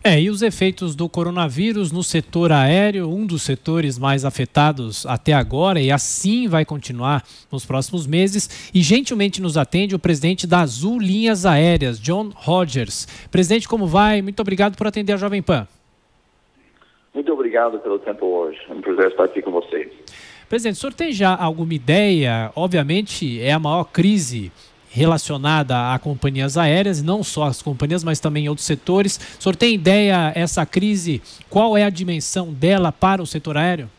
E os efeitos do coronavírus no setor aéreo, um dos setores mais afetados até agora, e assim vai continuar nos próximos meses. E gentilmente nos atende o presidente da Azul Linhas Aéreas, John Rogers. Presidente, como vai? Muito obrigado por atender a Jovem Pan. Muito obrigado pelo tempo hoje. É um prazer estar aqui com vocês. Presidente, o senhor tem já alguma ideia? Obviamente é a maior crise relacionada a companhias aéreas, não só as companhias, mas também outros setores. O senhor tem ideia, essa crise, qual é a dimensão dela para o setor aéreo?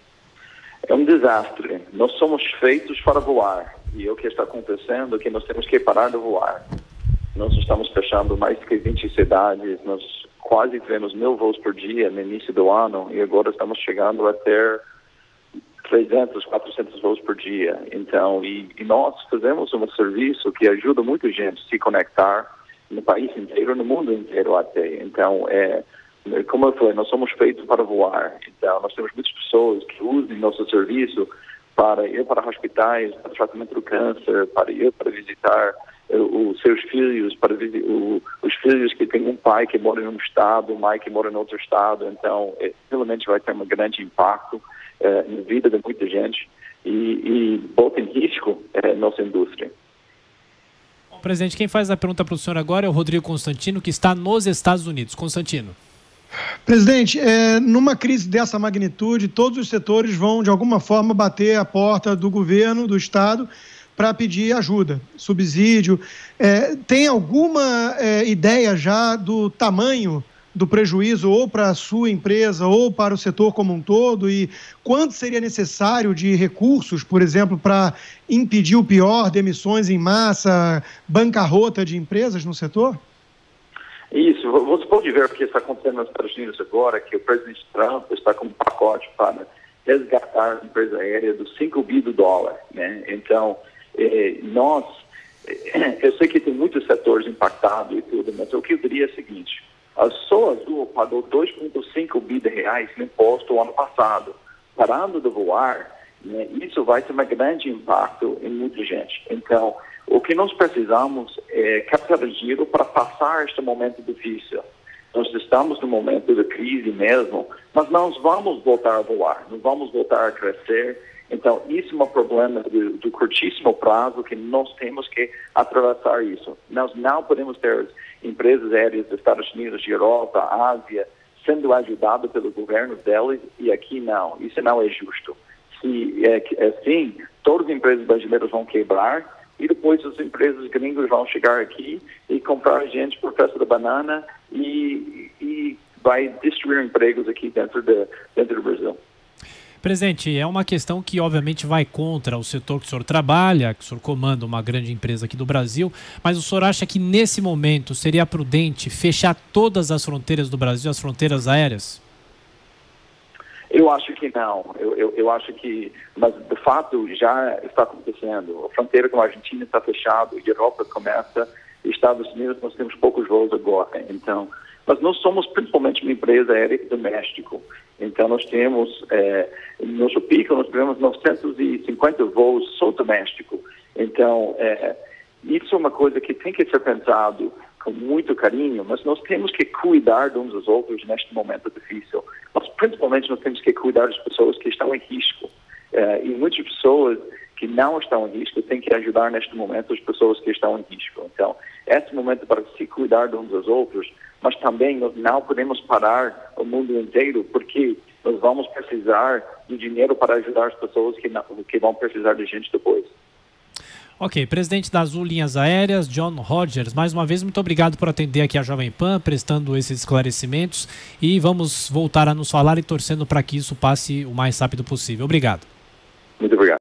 É um desastre. Nós somos feitos para voar. E o que está acontecendo é que nós temos que parar de voar. Nós estamos fechando mais que 20 cidades, nós quase tivemos 1.000 voos por dia no início do ano e agora estamos chegando a ter 300, 400 voos por dia. Então, e nós fazemos um serviço que ajuda muita gente a se conectar no país inteiro, no mundo inteiro até. Então, como eu falei, nós somos feitos para voar. Então, nós temos muitas pessoas que usam nosso serviço para ir para hospitais, para tratamento do câncer, para ir para visitar os seus filhos, para os filhos que têm um pai que mora em um estado, uma mãe que mora em outro estado. Então, realmente vai ter um grande impacto na vida de muita gente e bota em risco a nossa indústria. Bom, presidente, quem faz a pergunta para o senhor agora é o Rodrigo Constantino, que está nos Estados Unidos. Constantino. Presidente, numa crise dessa magnitude, todos os setores vão, de alguma forma, bater a porta do governo, do Estado, para pedir ajuda, subsídio. Tem alguma ideia já do tamanho do prejuízo ou para a sua empresa ou para o setor como um todo? E quanto seria necessário de recursos, por exemplo, para impedir o pior, demissões em massa, bancarrota de empresas no setor? Isso, você pode ver o que está acontecendo nos Estados Unidos agora, que o presidente Trump está com um pacote para resgatar a empresa aérea dos $5 bilhões, né? Então, eu sei que tem muitos setores impactados e tudo, mas o que eu diria é o seguinte: a só Azul pagou R$2,5 bilhões no imposto o ano passado. Parando de voar, né, isso vai ter um grande impacto em muita gente. Então, o que nós precisamos é captar dinheiro para passar este momento difícil. Nós estamos no momento de crise mesmo, mas nós vamos voltar a voar, não vamos voltar a crescer. Então, isso é um problema do curtíssimo prazo que nós temos que atravessar isso. Nós não podemos ter empresas aéreas dos Estados Unidos, de Europa, Ásia, sendo ajudadas pelo governo deles e aqui não. Isso não é justo. Se é assim, todas as empresas brasileiras vão quebrar e depois as empresas gringas vão chegar aqui e comprar gente por festa da banana e vai destruir empregos aqui dentro do Brasil. Presidente, é uma questão que obviamente vai contra o setor que o senhor trabalha, que o senhor comanda uma grande empresa aqui do Brasil, mas o senhor acha que nesse momento seria prudente fechar todas as fronteiras do Brasil, as fronteiras aéreas? Eu acho que não. Eu acho que, mas de fato já está acontecendo. A fronteira com a Argentina está fechada, a Europa começa, Estados Unidos nós temos poucos voos agora. Então, mas nós somos principalmente uma empresa aérea doméstica. Então nós temos, no nosso pico nós tivemos 950 voos só doméstico. Então, isso é uma coisa que tem que ser pensado com muito carinho, mas nós temos que cuidar de uns dos outros neste momento difícil. Mas principalmente nós temos que cuidar das pessoas que estão em risco. E muitas pessoas que não estão em risco têm que ajudar neste momento as pessoas que estão em risco. Então, esse momento para se cuidar de uns dos outros, mas também nós não podemos parar o mundo inteiro, porque nós vamos precisar de dinheiro para ajudar as pessoas que vão precisar de gente depois. Ok, presidente da Azul Linhas Aéreas, John Rogers, mais uma vez, muito obrigado por atender aqui a Jovem Pan, prestando esses esclarecimentos, e vamos voltar a nos falar e torcendo para que isso passe o mais rápido possível. Obrigado. Muito obrigado.